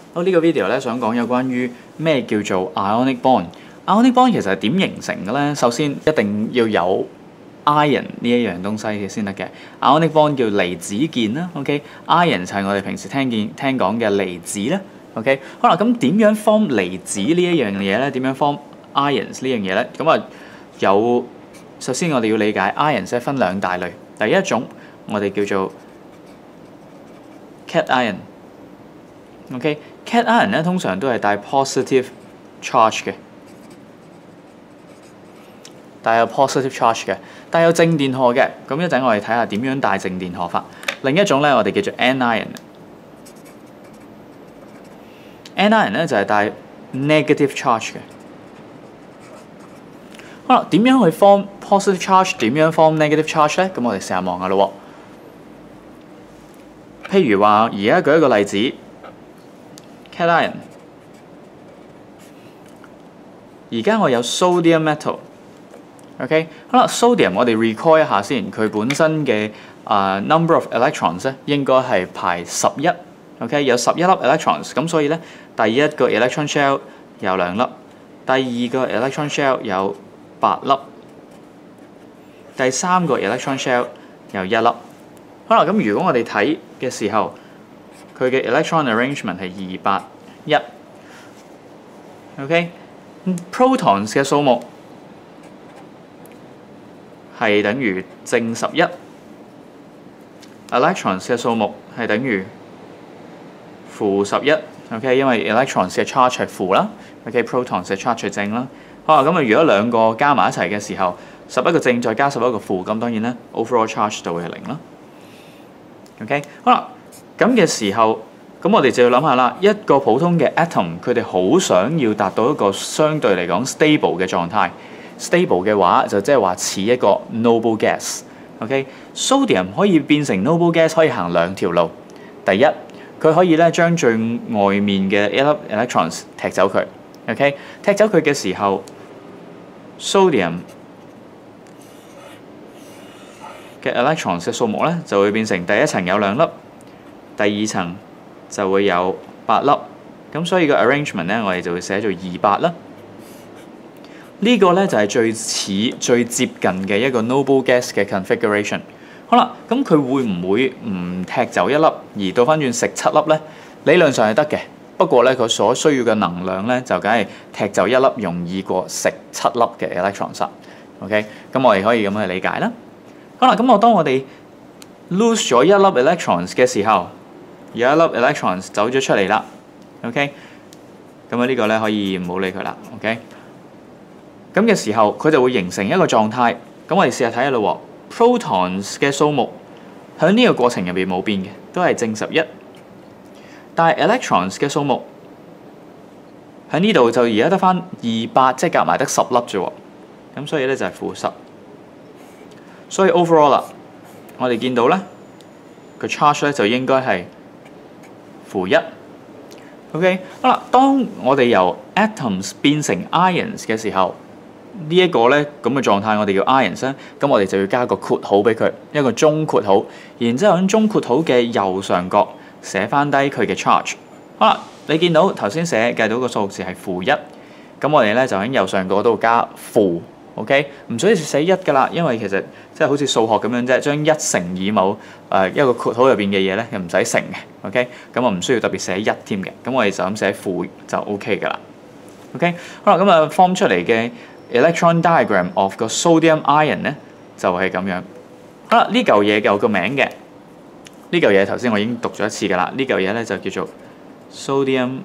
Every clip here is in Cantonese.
好，呢個 video 咧想講有關於咩叫做 ionic bond。ionic bond 其實係點形成嘅咧？首先一定要有 ion 呢一樣東西嘅先得嘅。ionic bond 叫離子鍵啦。OK，ion 就係我哋平時聽講嘅離子啦。OK， 好啦，咁點樣 form 離子呢一樣嘢咧？點樣 form ions 呢樣嘢咧？咁啊首先我哋要理解 ions 分兩大類。第一種我哋叫做 cation。OK，cation ion 咧通常都係帶 positive charge 嘅，帶有 positive charge 嘅，帶有正電荷嘅。咁一陣我哋睇下點樣帶正電荷法。另一種咧我哋叫做 anion。anion 咧就係帶 negative charge 嘅。好啦，點樣去 form positive charge？ 點樣 form negative charge 咧？咁我哋試下望下咯。譬如話，而家舉一個例子 ，cation。而家我有 sodium metal。OK， 好啦 ，sodium 我哋 recall 一下先，佢本身嘅number of electrons 咧應該係排11。OK， 有11粒 electrons， 咁所以咧第一個 electron shell 有2粒，第二個 electron shell 有8粒，第三個 electron shell 有1粒。好啦，咁如果我哋睇嘅時候，佢嘅 electron arrangement 係2、8、1。OK，protons 嘅數目係等於正11，electrons 嘅數目係等於負11。OK， 因為 electrons 嘅 charge 係負啦。OK，protons 嘅 charge 係正啦。好啦，咁如果兩個加埋一齊嘅時候，11個正再加11個負，咁當然咧 overall charge 就會係0啦。OK， 好啦，咁嘅時候，咁我哋就要諗下啦，一個普通嘅 atom， 佢哋好想要達到一個相對嚟講 stable 嘅狀態。stable 嘅話，就即係話似一個 noble gas。OK，sodium 可以變成 noble gas 可以行兩條路。第一，佢可以咧將最外面嘅一粒 electrons 踢走佢。OK， 踢走佢嘅時候 ，sodium 嘅 electrons 嘅數目咧就會變成第一層有2粒，第二層就會有8粒。咁所以個 arrangement 咧，我哋就會寫做2、8啦。呢個咧就係最接近嘅一個 noble gas 嘅 configuration。好啦，咁佢會唔會唔踢走1粒，而倒翻轉食7粒咧？理論上係得嘅，不過咧佢所需要嘅能量咧就梗係踢走1粒容易過食7粒嘅 electrons。OK， 咁我哋可以咁去理解啦。好啦，咁當我哋 lose 咗1粒 electrons 嘅時候，有1粒 electrons 走咗出嚟啦。OK， 咁呢個咧可以唔好理佢啦。OK， 咁嘅時候佢就會形成一個狀態。咁我哋試下睇下咯。protons 嘅數目喺呢個過程入邊冇變嘅，都係正11。但係 electrons 嘅數目喺呢度就而家得翻2、8，即係夾埋得10粒啫。咁所以咧就係負10。所以 overall 啦，我哋見到咧個 charge 咧就應該係負1。OK， 好啦，當我哋由 atoms 變成 ions 嘅時候，呢一個咧咁嘅狀態我哋叫 ions 啦。咁我哋就要加個括號俾佢，一個中括號，然之後喺中括號嘅右上角寫翻低佢嘅 charge。好啦，你見到頭先計到個數字係負1，咁我哋咧就喺右上角度加負。OK， 唔需要寫1㗎啦，因為其實即係好似數學咁樣啫，將1乘以某一個括號入邊嘅嘢咧，又唔使乘嘅。OK， 咁我唔需要特別寫1添嘅，咁我哋就咁寫負就 OK 㗎啦。OK， 好啦，咁form 出嚟嘅 electron diagram of 個 sodium ion 咧就係咁樣。好啦，呢嚿嘢有個名嘅，呢嚿嘢頭先我已經讀咗一次㗎啦，呢嚿嘢咧就叫做 sodium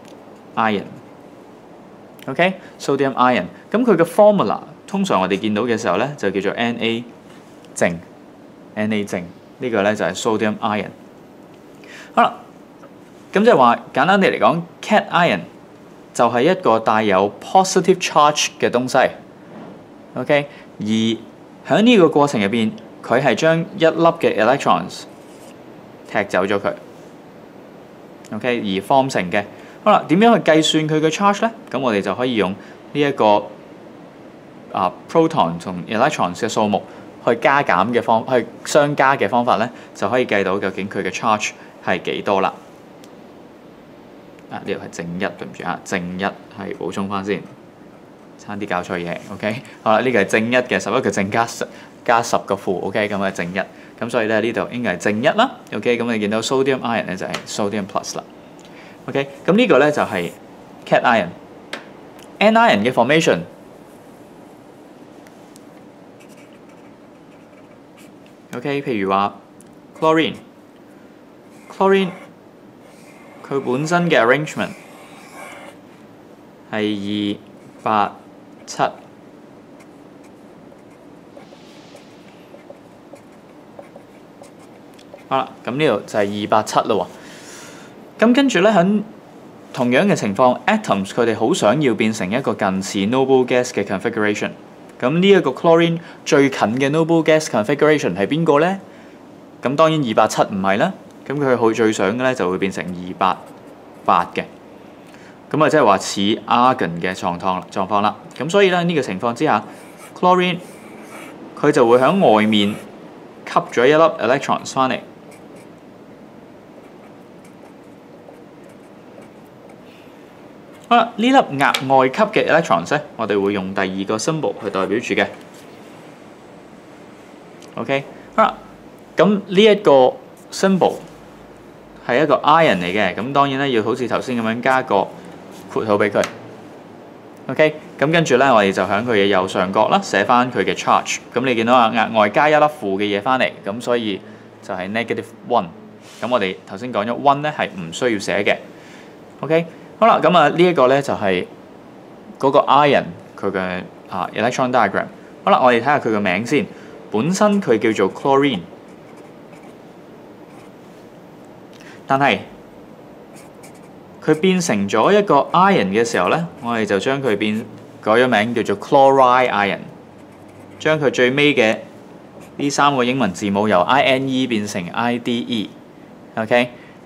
ion。OK，sodium ion， 咁佢嘅 formula 通常我哋見到嘅時候咧就叫做 Na 正 ，Na 正呢個咧就係 sodium ion。好啦，咁即係話簡單地嚟講 cation 就係一個帶有 positive charge 嘅東西。OK， 而喺呢個過程入邊，佢係將1粒嘅 electrons 踢走咗佢。OK， 而 form 成嘅。好啦，點樣去計算佢嘅 charge 咧？咁我哋就可以用呢一個proton 同 electrons 嘅數目去加減嘅去相加嘅方法咧，就可以計到究竟佢嘅 charge 係幾多啦。 呢度係正一，對唔住啊，正一係補充翻先，差啲搞錯嘢。OK， 好啦，呢個係正一嘅11個正加10個負。OK， 咁係正一。咁所以咧呢度應該係正一啦。OK， 咁你見到 sodium ion 咧就係 sodium plus 啦。OK， 咁呢個咧就係 cation。anion 嘅 formation。OK， 譬如話 chlorine 佢本身嘅 arrangement 係287。好啦，咁呢度就係287啦喎。咁跟住咧，喺同樣嘅情況 ，atoms 佢哋好想要變成一個近似 noble gas 嘅 configuration。咁呢一個 chlorine 最近嘅 noble gas configuration 係邊個咧？咁當然287唔係啦。咁佢最想嘅咧就會變成288嘅。咁啊，即係話似 argon 嘅狀況啦。咁所以咧呢個情況之下 ，chlorine 佢就會喺外面吸咗一粒 electrons 翻嚟。好啦，呢粒額外吸嘅 electrons 咧，我哋會用第二個 symbol 去代表住嘅。OK， 好啦，咁呢一個 symbol 係一個 ion 嚟嘅，咁當然咧要好似頭先咁樣加個括號俾佢。OK， 咁跟住咧，我哋就喺佢嘅右上角啦，寫翻佢嘅 charge。咁你見到啊，額外加一粒負嘅嘢翻嚟，咁所以就係 -1。咁我哋頭先講咗 1咧係唔需要寫嘅。OK。好啦，咁啊呢一個咧就係嗰個 ion 佢嘅electron diagram。好啦，我哋睇下佢個名先。本身佢叫做 chlorine， 但係佢變成咗一個 ion 嘅時候咧，我哋就將佢改咗名叫做 chloride ion， 將佢最尾嘅呢3個英文字母由 INE 變成 IDE。OK。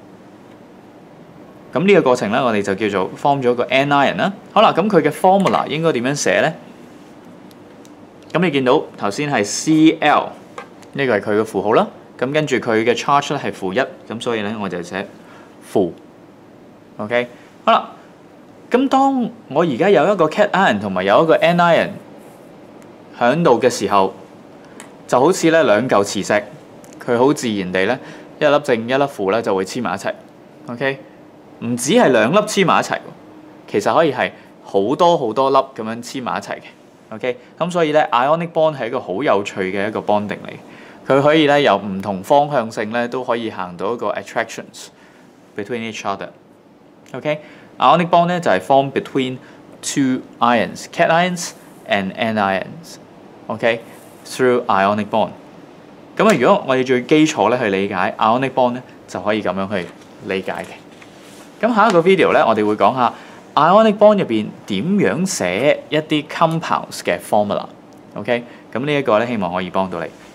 咁呢個過程咧，我哋就叫做 form 咗個 anion 啦。好啦，咁佢嘅 formula 應該點樣寫咧？咁你見到頭先係 Cl， 呢個係佢嘅符號啦。咁跟住佢嘅 charge 咧係-1，咁所以咧我就寫負。OK， 好啦。咁當我而家有一個 cation 同埋有一個 anion 喺度嘅時候，就好似咧兩嚿磁石，佢好自然地咧一粒正一粒負咧就會黐埋一齊。OK。唔止係兩粒黐埋一齊，其實可以係好多好多粒咁樣黐埋一齊嘅。OK， 咁所以咧 ionic bond 係一個好有趣嘅一個 bonding 嚟，佢可以咧由唔同方向性咧都可以行到一個 attractions between each other。OK，ionic bond 咧就係 form between two ions，cations and anions。OK，through ionic bond。咁啊，如果我哋最基礎咧去理解 ionic bond 咧，就可以咁樣去理解嘅。咁下一個 video 咧，我哋會講下 ionic bond 入邊點樣寫一啲 compounds 嘅 formula。OK， 咁呢一個咧，希望可以幫到你。